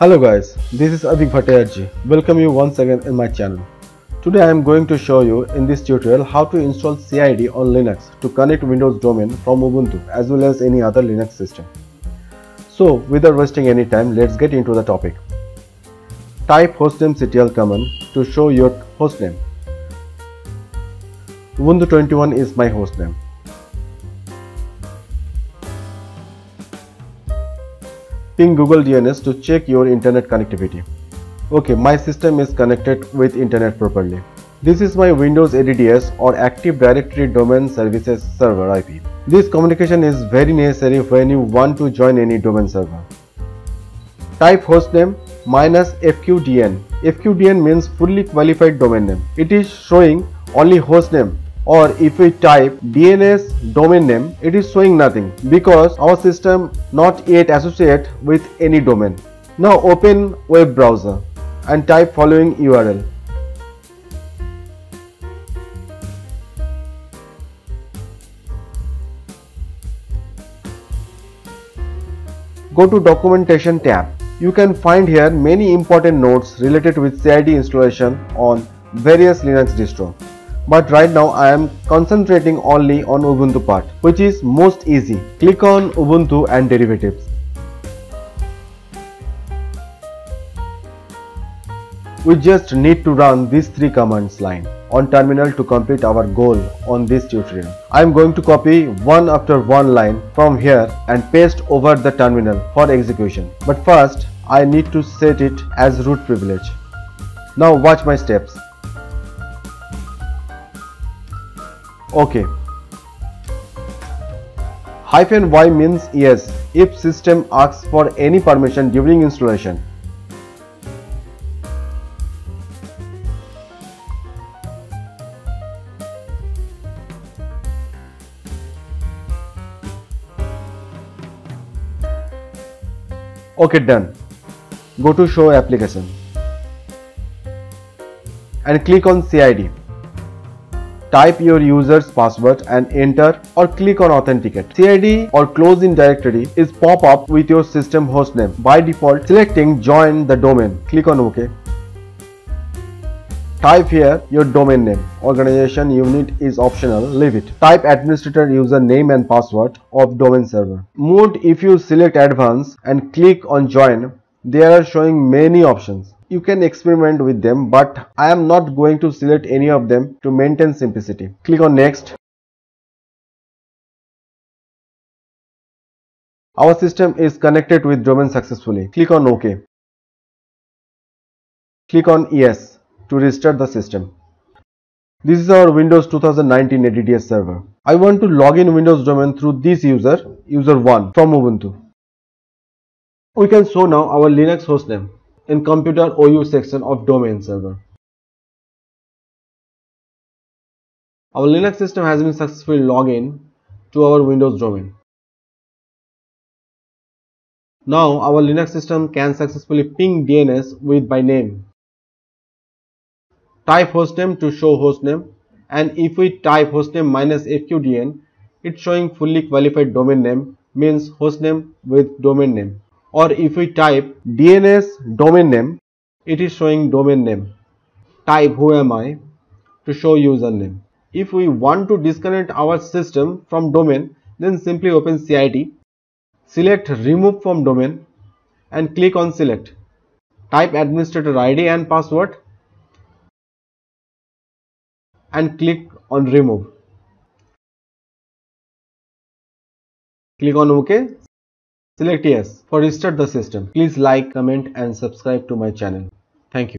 Hello guys, this is Avik Bhattacharya. Welcome you once again in my channel. Today I am going to show you in this tutorial how to install CID on Linux to connect Windows domain from Ubuntu as well as any other Linux system. So without wasting any time, let's get into the topic. Type hostnamectl command to show your hostname. Ubuntu 21 is my hostname. Ping Google DNS to check your internet connectivity. Okay, my system is connected with internet properly. This is my Windows ADDS or Active Directory Domain Services server IP. This communication is very necessary when you want to join any domain server. Type hostname -fqdn. fqdn means fully qualified domain name. It is showing only hostname, or if we type DNS domain name, it is showing nothing because our system not yet associated with any domain. Now open web browser and type following URL. Go to documentation tab. You can find here many important notes related with CID installation on various Linux distro. But right now I am concentrating only on Ubuntu part, which is most easy. Click on Ubuntu and derivatives. We just need to run these three commands line on terminal to complete our goal on this tutorial. I am going to copy one after one line from here and paste over the terminal for execution. But first I need to set it as root privilege. Now watch my steps. Okay. -y means yes if system asks for any permission during installation. Okay, done. Go to show application and click on CID. Type your user's password and enter, or click on authenticate. CID or close in directory is pop up with your system hostname. By default, selecting join the domain. Click on OK. Type here your domain name. Organization unit is optional, leave it. Type administrator username and password of domain server. Mode, if you select advanced and click on join, they are showing many options. You can experiment with them, but I am not going to select any of them to maintain simplicity. Click on next. Our system is connected with domain successfully. Click on OK. Click on yes to restart the system. This is our Windows 2019 ADDS server. I want to log in Windows domain through this user1 from Ubuntu. We can show now our Linux hostname in computer OU section of domain server. Our Linux system has been successfully logged in to our Windows domain. Now our Linux system can successfully ping DNS with by name. Type hostname to show hostname, and if we type hostname -fqdn, it's showing fully qualified domain name, means hostname with domain name. Or if we type DNS domain name, it is showing domain name. Type who am I to show username. If we want to disconnect our system from domain, then simply open CID, select remove from domain and click on select. Type administrator ID and password and click on remove. Click on OK. Select yes for restart the system. Please like, comment and subscribe to my channel. Thank you.